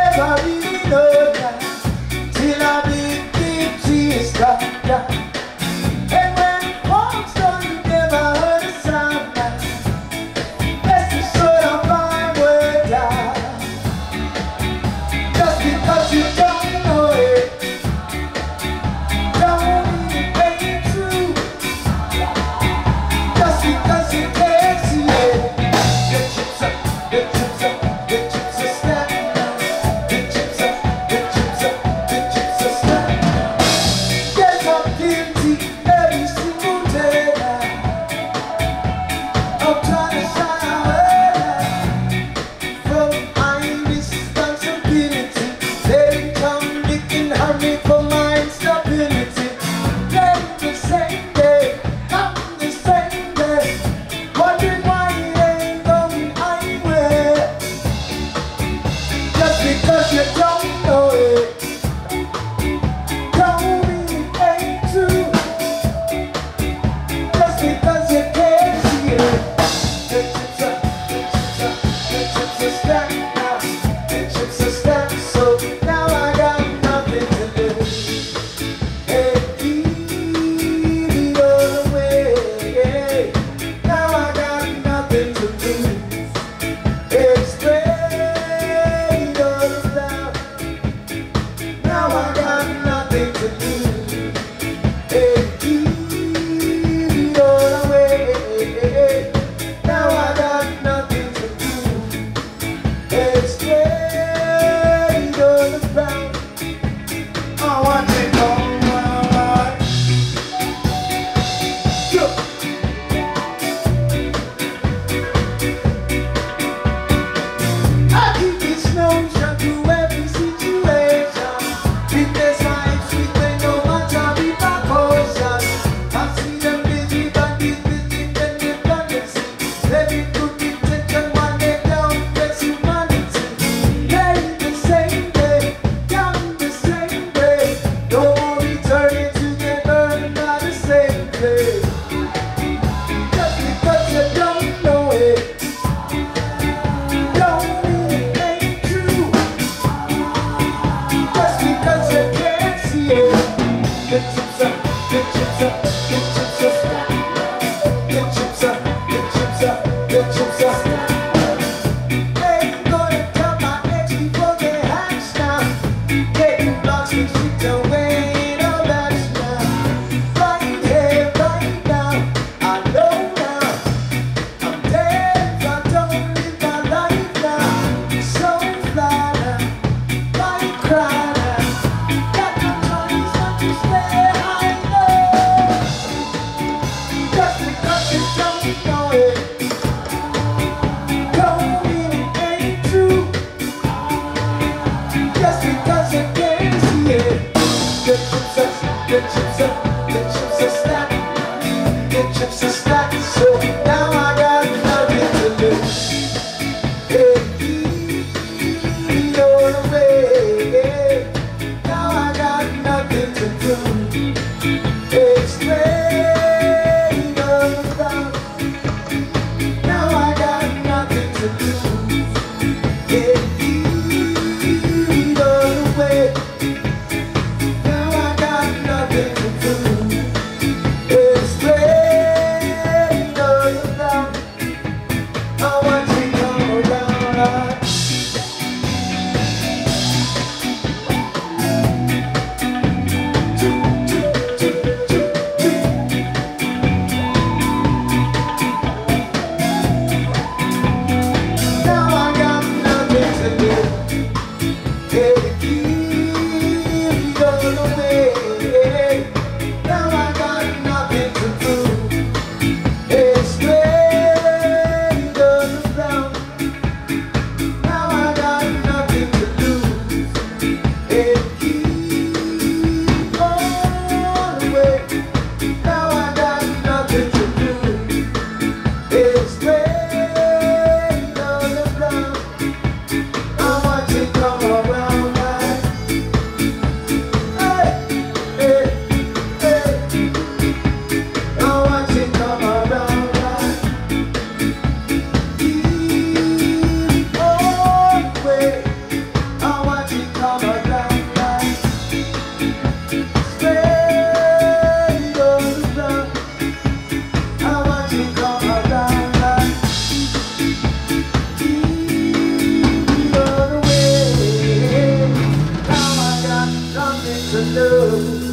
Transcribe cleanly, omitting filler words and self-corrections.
never really know that till I begin to stop that. And when folks don't never heard a sound that that's the sort of fine word that just because you don't know it don't mean it ain't true. Just because you can't see it. Your chips up, your chips up, your chips are stacked now. Your chips up, your chips up, your chips are stacked now. Yes, I'm guilty every single day now. I'm trying to shine away from my responsibility. They come licking honey for my instability. Then the same day, come the same day, wondering why it ain't going anywhere. Just because you don't know it don't mean it ain't true. Just because you can't see it. Your chips up, your chips up, your chips are stacked now. Your chips are stacked, so now I got nothing to lose. Hey, give it all away. Now I got nothing to lose. It's straight all around. Now I got nothing to lose. Hey, give it all away. Now I got nothing to lose. It's straight all around. I want it all right. Go. I keep this notion through every situation. With their side sweet when no matter be my caution. I see them busy, but busy then they policy. Every good intention one day down face humanity. Day the same day, down the same day. No more returning to get burned by the same place. Just because you don't know it don't mean it ain't true. Just because you can't see it. Your chips up, your chips up, your chips are stacked. Your chips up, your chips up, your chips are stacked. They ain't gonna tell my ex before they hatch now. Getting blocks and shit away in a batch now. Right here, right now, I know now. I'm dead if I don't live my life now. So fly now, might cry now. Got no choice but to stay high low. Just because you don't know it don't mean it ain't true. Just because you can't see it. Your chips up, your chips up, your chips are stacked. Your chips are stacked, so now I got nothing to lose. Hey, give it all away. Now I got nothing to prove. It's straight all around. Now I got nothing to lose. Hey, give it all away. Now I got nothing to prove. It's straight all around. I want to come around. love.